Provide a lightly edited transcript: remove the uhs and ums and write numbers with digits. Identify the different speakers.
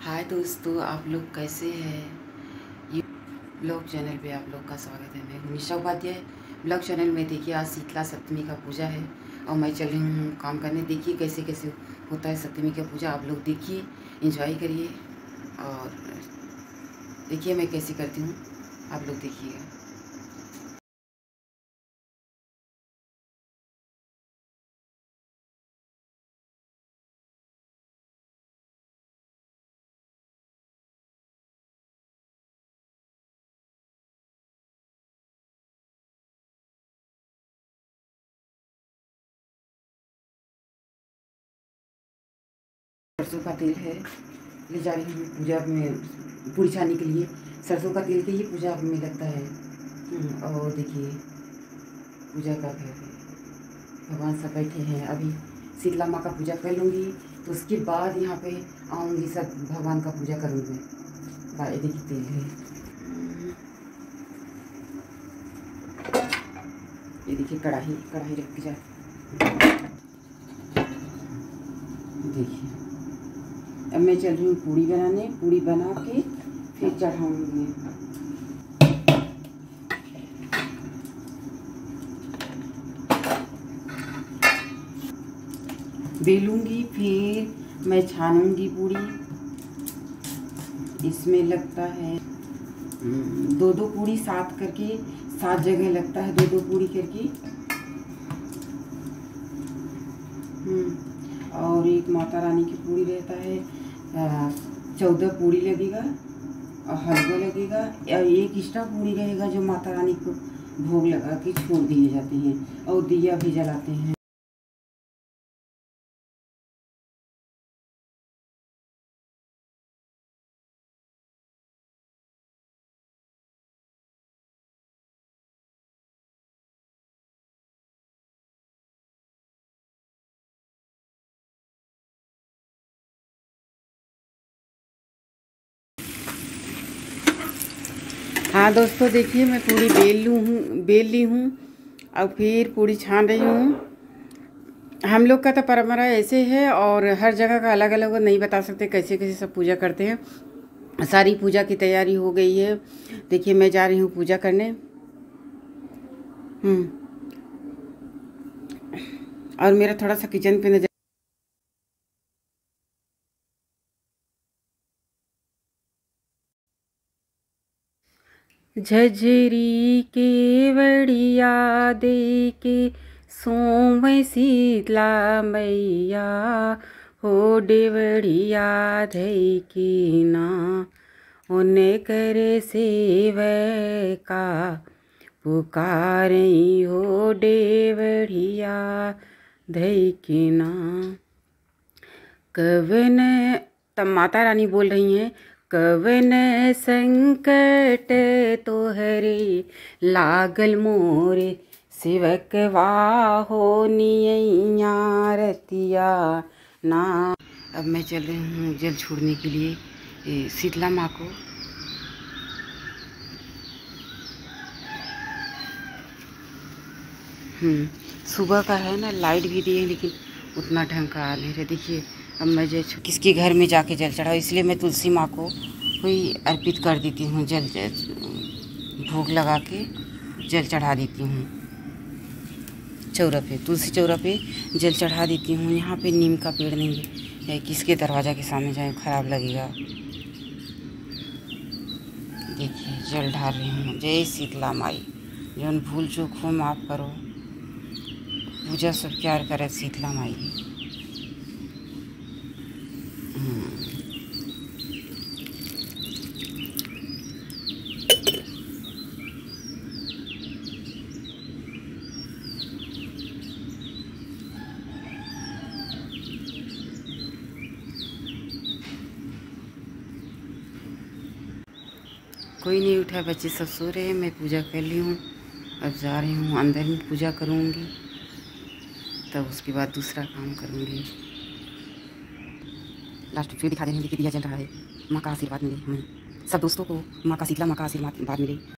Speaker 1: हाय दोस्तों, आप लोग कैसे हैं। ये ब्लॉग चैनल पे आप लोग का स्वागत है। मैं निशा उपाध्याय। ब्लॉग चैनल में देखिए, आज शीतला सप्तमी का पूजा है और मैं चल रही हूँ काम करने। देखिए कैसे कैसे होता है सप्तमी का पूजा। आप लोग देखिए, एंजॉय करिए और देखिए मैं कैसे करती हूँ, आप लोग देखिएगा। सरसों का तेल है, ले जा रही हूँ पूजा में पूरी छानने के लिए। सरसों का तेल के ही पूजा में लगता है। और देखिए पूजा का घर है, भगवान सब बैठे हैं। अभी शीतला माँ का पूजा कर लूँगी तो उसके बाद यहाँ पे आऊँगी, सब भगवान का पूजा करूँगी। ये देखिए तेल है, ये देखिए कढ़ाई रखी जाए। देखिए अब मैं चल रही हूँ पूड़ी बनाने। पूड़ी बना के फिर चढ़ाऊँगी। बेलूँगी फिर मैं छानूँगी पूड़ी। इसमें लगता है दो पूड़ी, 7 करके 7 जगह लगता है, दो पूड़ी करके। और एक माता रानी की पूड़ी रहता है, 14 पूड़ी लगेगा और हलवा लगेगा। और एक एक्स्ट्रा पूड़ी रहेगा जो माता रानी को भोग लगा के छोड़ दिए जाते हैं और दिया भी जलाते हैं। हाँ दोस्तों, देखिए मैं पूड़ी बेल ली हूँ और फिर पूड़ी छान रही हूँ। हम लोग का तो परंपरा ऐसे है और हर जगह का अलग अलग, नहीं बता सकते कैसे कैसे सब पूजा करते हैं। सारी पूजा की तैयारी हो गई है। देखिए मैं जा रही हूँ पूजा करने। और मेरा थोड़ा सा किचन पे नजर। झझरी के वड़िया दे के सोम शीतला मैया हो डेवड़िया धई की ना उन्हें करे सेवका पुकारई हो डेवड़िया धई की ना। कवन तब माता रानी बोल रही हैं, कवन संकट तोहरे लागल मोरे सेवक वाहो नियैया रतिया ना। अब मैं चल रही हूँ जल छोड़ने के लिए शीतला माँ को। सुबह का है ना, लाइट भी दी है लेकिन उतना ढंग का आ नहीं रहा। देखिए अब मैं किसके घर में जाके जल चढ़ाऊँ, इसलिए मैं तुलसी माँ को कोई अर्पित कर देती हूँ। जल भोग लगा के जल चढ़ा देती हूँ चौरा पे, तुलसी चौरा पे जल चढ़ा देती हूँ। यहाँ पे नीम का पेड़ नहीं है, किसके दरवाज़ा के सामने जाए, खराब लगेगा। देखिए जल ढार रही हूँ। जय शीतला माई, जौन भूल चूक हो माफ़ करो। पूजा सब प्यार करे शीतला माई। कोई नहीं उठा, बच्चे सब सो रहे हैं। मैं पूजा कर ली हूँ, अब जा रही हूँ अंदर में पूजा करूँगी, तब उसके बाद दूसरा काम करूँगी। लास्ट फिर दिखा देंगे कि दिया जल रहा है। माँ का आशीर्वाद मिले हमें सब दोस्तों को, माँ का शीतला माँ का आशीर्वाद मिले।